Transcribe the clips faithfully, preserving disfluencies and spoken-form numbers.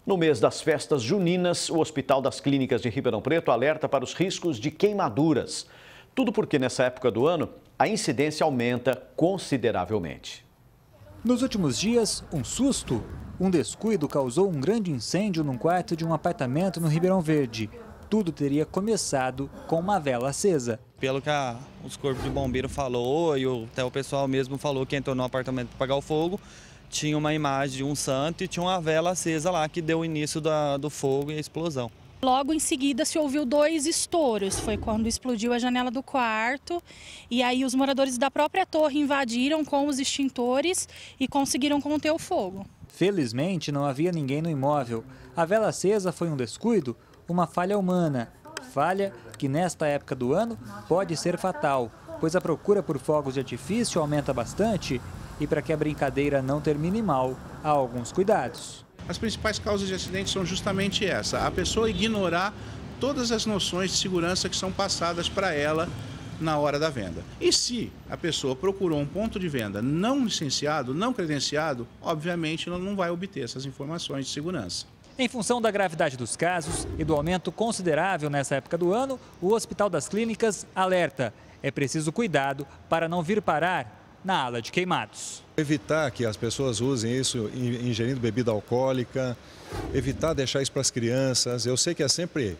No mês das festas juninas, o Hospital das Clínicas de Ribeirão Preto alerta para os riscos de queimaduras. Tudo porque nessa época do ano, a incidência aumenta consideravelmente. Nos últimos dias, um susto. Um descuido causou um grande incêndio num quarto de um apartamento no Ribeirão Verde. Tudo teria começado com uma vela acesa. Pelo que a, os corpos de bombeiro falou e o, até o pessoal mesmo falou que entrou no apartamento para apagar o fogo, tinha uma imagem de um santo e tinha uma vela acesa lá que deu o início da, do fogo e a explosão. Logo em seguida se ouviu dois estouros, foi quando explodiu a janela do quarto e aí os moradores da própria torre invadiram com os extintores e conseguiram conter o fogo. Felizmente não havia ninguém no imóvel. A vela acesa foi um descuido, uma falha humana. Falha que nesta época do ano pode ser fatal, pois a procura por fogos de artifício aumenta bastante e para que a brincadeira não termine mal, há alguns cuidados. As principais causas de acidente são justamente essa, a pessoa ignorar todas as noções de segurança que são passadas para ela na hora da venda. E se a pessoa procurou um ponto de venda não licenciado, não credenciado, obviamente ela não vai obter essas informações de segurança. Em função da gravidade dos casos e do aumento considerável nessa época do ano, o Hospital das Clínicas alerta: é preciso cuidado para não vir parar na ala de queimados. Evitar que as pessoas usem isso ingerindo bebida alcoólica, evitar deixar isso para as crianças. Eu sei que é sempre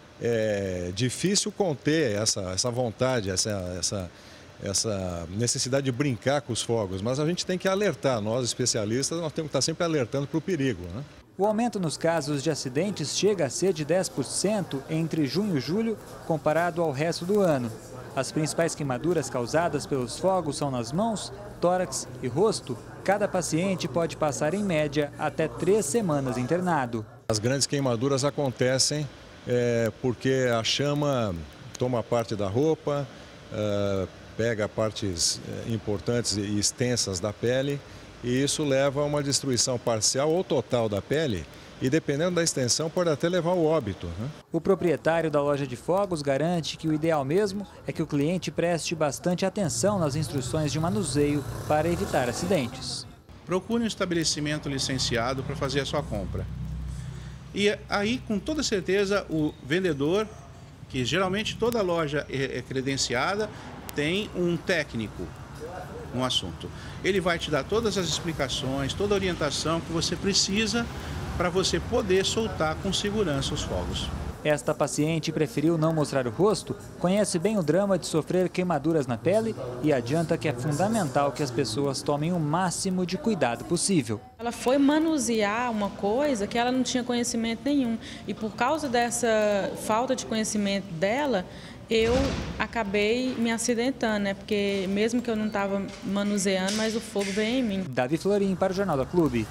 é, difícil conter essa, essa vontade, essa, essa, essa necessidade de brincar com os fogos, mas a gente tem que alertar, nós especialistas, nós temos que estar sempre alertando para o perigo, né? O aumento nos casos de acidentes chega a ser de dez por cento entre junho e julho, comparado ao resto do ano. As principais queimaduras causadas pelos fogos são nas mãos, tórax e rosto. Cada paciente pode passar, em média, até três semanas internado. As grandes queimaduras acontecem é, porque a chama toma parte da roupa, é, pega partes importantes e extensas da pele, e isso leva a uma destruição parcial ou total da pele. E dependendo da extensão, pode até levar ao óbito, né? O proprietário da loja de fogos garante que o ideal mesmo é que o cliente preste bastante atenção nas instruções de manuseio para evitar acidentes. Procure um estabelecimento licenciado para fazer a sua compra. E aí, com toda certeza, o vendedor, que geralmente toda loja é credenciada, tem um técnico no assunto. Ele vai te dar todas as explicações, toda a orientação que você precisa para você poder soltar com segurança os fogos. Esta paciente preferiu não mostrar o rosto, conhece bem o drama de sofrer queimaduras na pele e adianta que é fundamental que as pessoas tomem o máximo de cuidado possível. Ela foi manusear uma coisa que ela não tinha conhecimento nenhum e por causa dessa falta de conhecimento dela, eu acabei me acidentando, né? Porque mesmo que eu não estava manuseando, mas o fogo veio em mim. Davi Florim para o Jornal da Clube.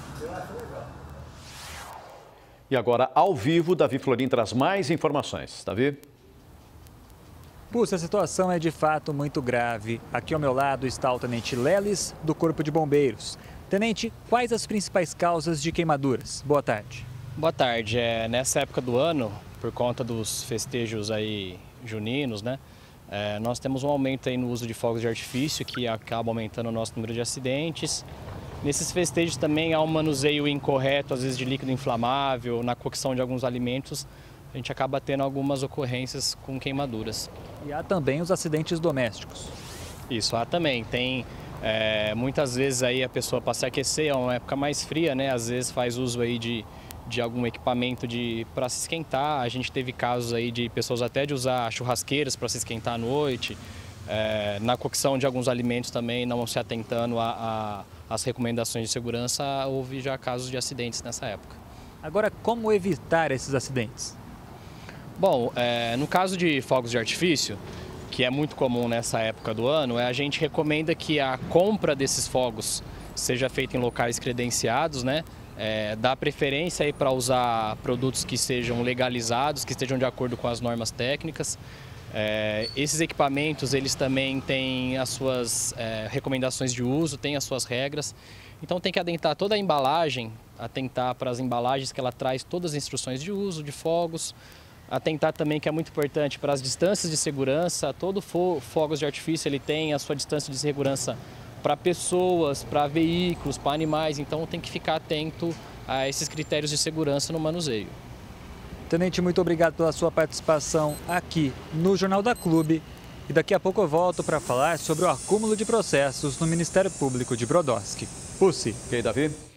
E agora, ao vivo, Davi Florim traz mais informações. Davi? Puxa, a situação é de fato muito grave. Aqui ao meu lado está o Tenente Lelis, do Corpo de Bombeiros. Tenente, quais as principais causas de queimaduras? Boa tarde. Boa tarde. É, nessa época do ano, por conta dos festejos aí juninos, né? É, nós temos um aumento aí no uso de fogos de artifício que acaba aumentando o nosso número de acidentes. Nesses festejos também há um manuseio incorreto, às vezes de líquido inflamável, na cocção de alguns alimentos, a gente acaba tendo algumas ocorrências com queimaduras. E há também os acidentes domésticos. Isso, há também. Tem é, muitas vezes aí a pessoa para se aquecer, é uma época mais fria, né? Às vezes faz uso aí de, de algum equipamento de, para se esquentar. A gente teve casos aí de pessoas até de usar churrasqueiras para se esquentar à noite. É, na cocção de alguns alimentos também, não se atentando a, a as recomendações de segurança, houve já casos de acidentes nessa época. Agora, como evitar esses acidentes? Bom, é, no caso de fogos de artifício, que é muito comum nessa época do ano, a gente recomenda que a compra desses fogos seja feita em locais credenciados, né? É, dá preferência aí para usar produtos que sejam legalizados, que estejam de acordo com as normas técnicas. É, esses equipamentos, eles também têm as suas é, recomendações de uso, têm as suas regras. Então tem que atentar toda a embalagem, atentar para as embalagens que ela traz todas as instruções de uso, de fogos. Atentar também, que é muito importante, para as distâncias de segurança. Todo fo fogos de artifício ele tem a sua distância de segurança para pessoas, para veículos, para animais. Então tem que ficar atento a esses critérios de segurança no manuseio. Tenente, muito obrigado pela sua participação aqui no Jornal da Clube. E daqui a pouco eu volto para falar sobre o acúmulo de processos no Ministério Público de Brodowski. Pucci. Ok, Davi.